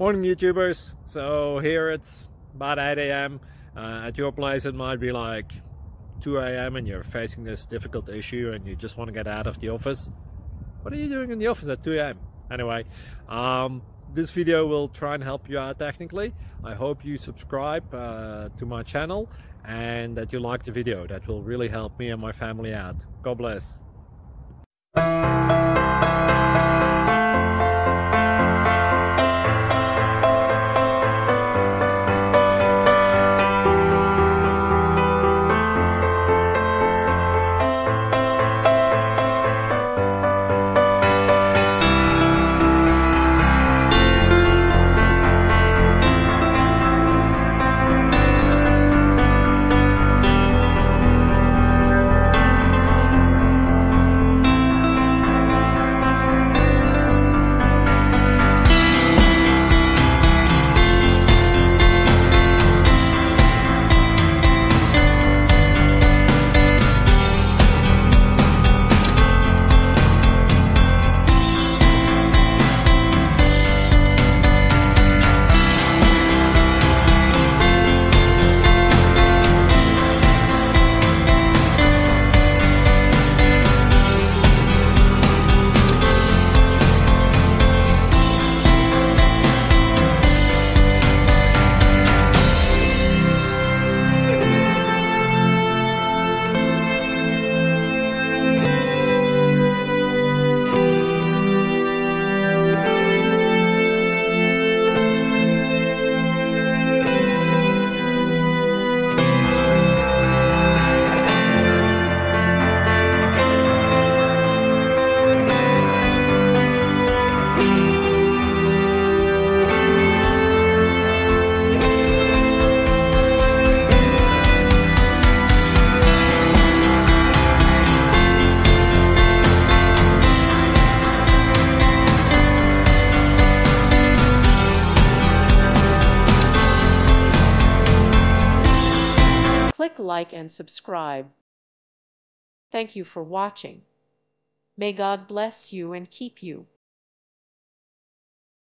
Morning YouTubers. So here it's about 8 a.m. At your place it might be like 2 a.m. and you're facing this difficult issue and you just want to get out of the office. What are you doing in the office at 2 a.m.? Anyway, this video will try and help you out technically. I hope you subscribe to my channel and that you like the video. That will really help me and my family out. God bless. Click like and subscribe. Thank you for watching. May God bless you and keep you.